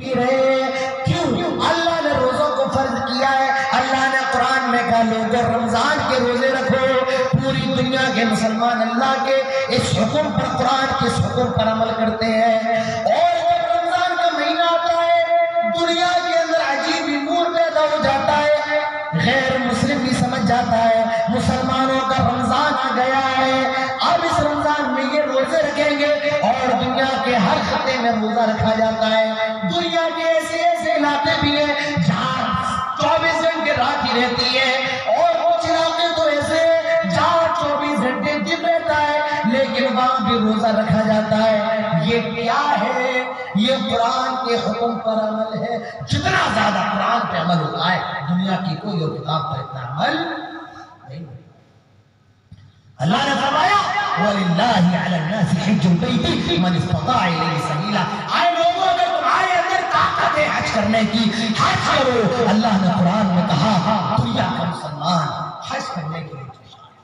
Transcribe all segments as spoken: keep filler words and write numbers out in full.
کی رہے. کیوں؟ اللہ نے روزوں کو فرض کیا ہے. اللہ نے قرآن میں کہا لوگوں رمضان کے روزے رکھو. پوری دنیا کے مسلمان اللہ کے اس حکم پر، قرآن کے اس حکم پر عمل کرتے ہیں. اور جب رمضان کا مہینہ آتا ہے دنیا کے اندر عجیب امور پیدا ہو جاتا ہے. غیر مسلم بھی سمجھ جاتا ہے مسلمانوں کا رمضان آ گیا ہے، اب اس رمضان میں یہ روزے رکھیں گے. اور دنیا کے ہر خطے میں روزہ رکھا جاتا ہے. دنیا کے ایسے ایسے علاقے بھی ہیں جہاں چوبیس گھنٹے رات ہی رہتی ہے، اور کچھ علاقے تو ایسے جہاں چوبیس گھنٹے دن رہتا ہے لیکن وہاں بھی روزہ رکھا جاتا ہے. یہ کیا ہے؟ یہ قرآن کے حکم پر عمل ہے. جتنا زیادہ قرآن پہ عمل ہوتا ہے دنیا کی کوئی اور کتاب پر اتنا عمل نہیں. اللہ نے فرمایا وَلِلَّهِ عَلَى النَّاسِ حِجُّ الْبَيْتِ مَنِ اسْتَطَاعَ إِلَيْهِ سَبِيلًا. آئے لوگوں اگر تمہارے اندر طاقت ہے حج کرنے کی حج کرو. اللہ نے قرآن میں کہا دنیا کا مسلمان حج کرنے کے لیے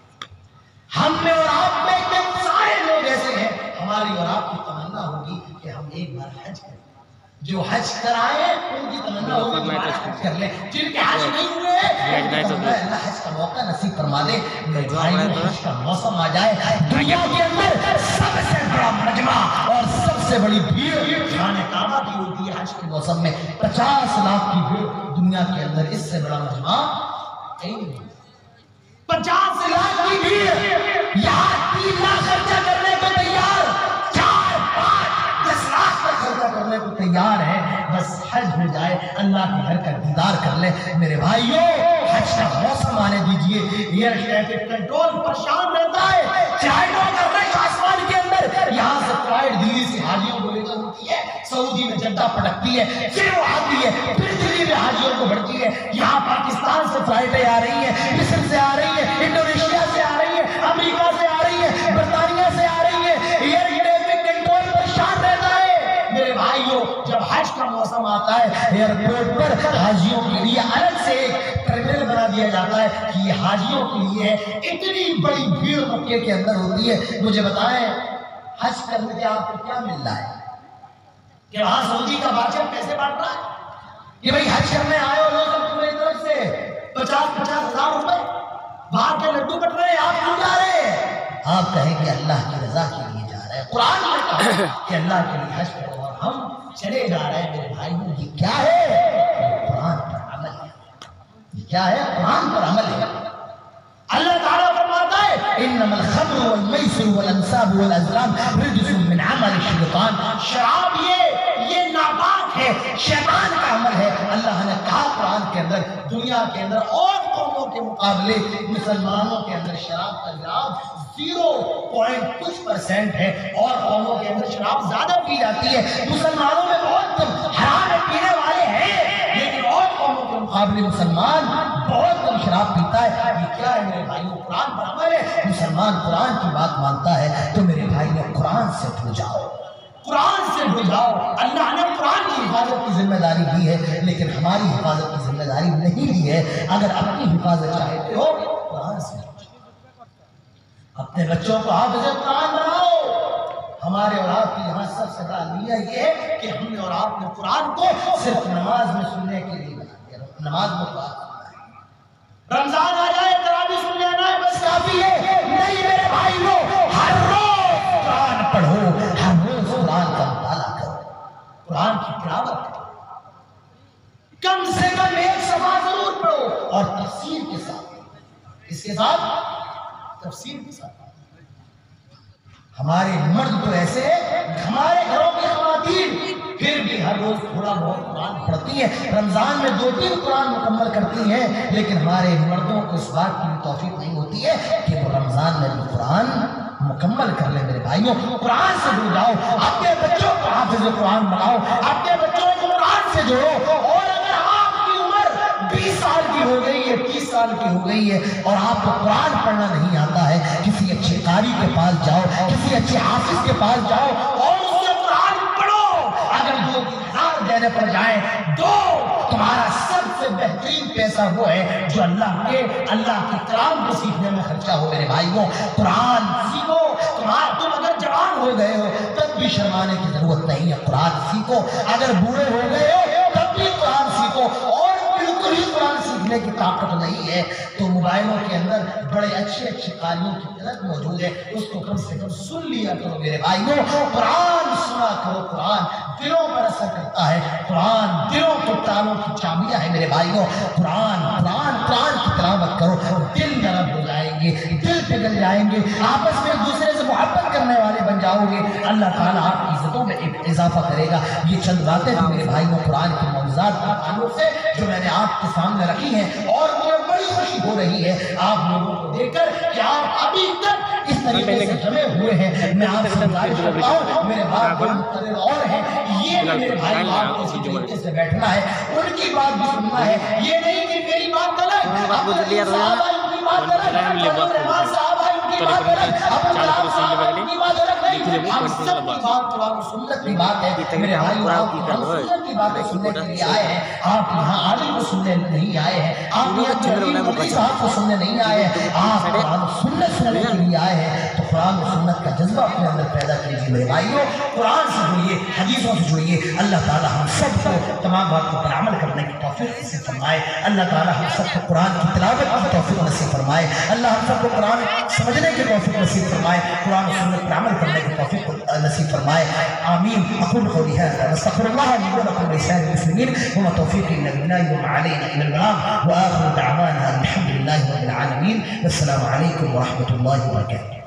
ہم میں اور آپ میں اتنے سارے لوگ ایسے ہیں ہماری اور آپ کی تمنا ہوگی کہ ہم ایک بار حج کریں. جو حج کرائے ان کی تمنا ہوگی کہ حج کر لیں. جن کے حج نہیں ہوئے اللہ حج کا موقع نصیب فرما دے. میرے بھائیوں حج کا موسم آ جائے دنیا کے اندر سب سے بڑا مجمع اور سب سے بڑی بھیڑ خانہ کعبہ کی ہوتی ہے. حج کے موسم میں پچاس لاکھ کی بھیڑ دنیا کے اندر، اس سے بڑا مجمع کہیں نہیں. پچاس لاکھ کی بھیڑ یہاں تین لاکھ خرچہ کرنے کو تیار، چار پانچ دس لاکھ کا خرچہ کرنے کو تیار ہے. بس حج ہو جائے اللہ کے گھر کا دیدار کر لے. میرے بھائیوں حج کا موسم آنے دیجئے. ایئر ٹریفک کنٹرول پریشان رہتا ہے، فلائٹوں کا رش آسمان کے اندر. یہاں سے فلائٹ دلی سے حاجیوں کو لے کر ہوتی ہے، سعودی میں جدہ پٹکتی ہے، پھر وہ آتی ہے، پھر دلی میں حاجیوں کو بڑھتی ہے. یہاں پاکستان سے فلائٹیں آ رہی ہیں، مصر سے آ رہی ہیں، انڈونیشیا سے آ رہی ہیں، امریکہ سے آ رہی ہیں، برطانیہ سے آ رہی ہیں. ایئر ٹریفک کنٹرول پریشان رہتا ہے. میرے بھائیوں جب حج کا موسم آتا ہے ایئرپورٹ پر حاجیوں کے لیے الگ سے ایک ٹرمینل بنا دیا جاتا ہے کہ یہ حاجیوں کے لیے ہے. اتنی بڑی بھیڑ مکے کے اندر ہوتی ہے. مجھے بتائیں حج کرنے کے آپ کو کیا مل رہا ہے کہ وہاں سعودی کا بادشاہ پیسے بانٹ رہا ہے کہ بھائی حج کرنے آئے ہو لوگ تمہاری طرف سے پچاس پچاس ہزار روپے باہر کے لڈو بٹ رہے ہیں، آپ کیوں جا رہے ہیں؟ آپ کہیں کہ اللہ کی رضا کے لیے جا رہے ہیں. قرآن نے کہا کہ اللہ کے لیے حج کرو اور ہم چلے جا رہے ہیں. میرے بھائیوں یہ کیا ہے؟ یہ قرآن پر عمل ہے. یہ کیا ہے؟ قرآن پر عمل ہے. اللہ تعالیٰ فرماتا ہے انما الخمر والمیسر والانصاب والازلام رجس من عمل الشیطان. شراب یہ یہ ناپاک ہے، شیطان کا عمل ہے. اللہ نے کہا قرآن کے اندر دنیا کے اندر اور قوموں کے مقابلے مسلمانوں کے اندر شراب کا جراب زیرو پوائنٹ کچھ پرسینٹ ہے، اور قوموں کے اندر شراب زیادہ پی جاتی ہے. مسلمانوں میں بہت حرام پینے والے ہیں لیکن اور قوموں کے مقابلے مسلمان بہت کم شراب پیتا ہے. یہ کیا ہے میرے بھائیوں؟ قرآن پر عمل ہے. مسلمان قرآن کی بات مانتا ہے تو میرے بھائیوں قرآن سے اٹھ جاؤ، قرآن سے اٹھ جاؤ. اللہ نے قرآن کی حفاظت کی ذمہ داری دی ہے لیکن ہماری حفاظت کی ذمہ داری نہیں لی ہے. اگر اپنی حفاظت چاہتے ہو قرآن سے اپنے بچوں کو حافظ قرآن بناؤ. ہمارے اور آپ کی یہاں سب سے بڑا المیہ یہ ہے کہ ہم نے اور آپ نے قرآن کو صرف نماز میں سننے کے لیے بنا دیا. نماز میں قرآن سننا ہے، رمضان آ جائے تراویح سن لینا ہے بس کافی ہے. نہیں میرے بھائیوں، ہر روز قرآن پڑھو، ہر روز قرآن کا مطالعہ کرو، قرآن کی تلاوت کرو. کم سے کم ایک صفحہ ضرور پڑھو اور تفسیر کے ساتھ، اس کے ساتھ تفسیر کے ساتھ. ہمارے مرد تو ایسے ہیں، ہمارے گھروں کی خواتین پھر بھی ہر روز تھوڑا بہت قرآن پڑھتی ہیں، رمضان میں دو تین قرآن مکمل کرتی ہیں، لیکن ہمارے مردوں کو اس بات کی توفیق نہیں ہوتی ہے کہ وہ رمضان میں بھی قرآن مکمل کر لیں. میرے بھائیوں قرآن سے جڑ جاؤ، اپنے بچوں کو حافظ قرآن بناؤ، اپنے بچوں کو قرآن سے جوڑو. اور اگر آپ کی عمر بیس سال کی ہو گئی ہے، تیس سال کی ہو گئی ہے اور آپ کو قرآن پڑھنا نہیں آتا ہے، کسی اچھے قاری کے پاس جاؤ، کسی اچھے حافظ کے پاس جاؤ اور اس سے قرآن پڑھو. اگر دو ہزار دینے پڑ جائیں دو، تمہارا سب سے بہترین پیسہ وہ ہے جو اللہ کے اللہ کے کلام کو سیکھنے میں خرچہ ہو. میرے بھائیوں قرآن سیکھو. تمہارا تم اگر جوان ہو گئے ہو تب بھی شرمانے کی ضرورت نہیں ہے، قرآن سیکھو. اگر بوڑھے ہو گئے ہو سننے کی طاقت نہیں ہے تو موبائلوں کے اندر بڑے اچھے اچھے قاریوں کی قلت موجود ہے، اس کو کم سے کم سن لیا کرو میرے بھائیوں۔ قرآن سنا کرو، قرآن دلوں پر اثر کرتا ہے، قرآن دلوں کے تالوں کی چابیاں ہے میرے بھائیوں۔ قرآن قرآن قرآن کی تلاوت کرو، دل نرم ہو جائیں گے، دل پگھل جائیں گے، آپس میں ایک دوسرے سے محبت کرنے والے بن جاؤ گے، اللہ تعالیٰ آپ کی عزتوں میں اضافہ کرے گا۔ یہ چند باتیں تھیں میرے بھائیوں قرآن کے معجزات کے تعلق سے جو میں نے آپ کے سامنے رکھی ہیں، اور مجھے بڑی خوشی ہو رہی ہے آپ لوگوں کو دیکھ کر کہ آپ ابھی تک اس طریقے سے جمے ہوئے ہیں۔ میں آپ سے گزارش کرتا ہوں، میرے بات بڑے مقرر اور ہیں، یہ میرے بھائی آپ کو اسی طریقے سے بیٹھنا ہے، ان کی بات بھی سننا ہے، یہ نہیں کہ میری بات غلط، اب صاحب ہے ان کی بات غلط، رحمان صاحب ہے ان کی بات غلط، اب کلام صاحب ہے ان کی بات غلط نہیں، ہم سب کی بات قرآن و سنت کی بات ہے۔ میرے بھائی آپ قرآن و سنت کی باتیں سننے کے لیے آئے ہیں، آپ یہاں عالم کو سننے نہیں آئے ہیں، آپ یہاں مفتی صاحب کو سننے نہیں آئے ہیں، آپ قرآن و سنت سننے کے لیے آئے ہیں، تو قرآن و سنت کا جذبہ اپنے اندر پیدا کیجیے میرے بھائیوں۔ قرآن سے جڑیے، حدیثوں سے جڑیے، اللہ تعالیٰ ہم سب کو تمام باتوں پر عمل کرنے کی توفیق نصیب فرمائے، اللہ تعالیٰ ہم سب کو قرآن کی تلاوت کی توفیق نصیب فرمائے، اللہ ہم سب کو قرآن سمجھنے کی توفیق نصیب فرمائے، قرآن و سنت پر عمل کرنے کی توفیق نصیب فرمائے، آمین۔ اقول قولی ھذا واستغفر الله لي ولكم ولسائر المسلمين وما توفيقي الا بالله وما علينا الا البلاغ، واخر دعوانا الحمد لله رب العالمين، والسلام عليكم ورحمة الله وبركاته۔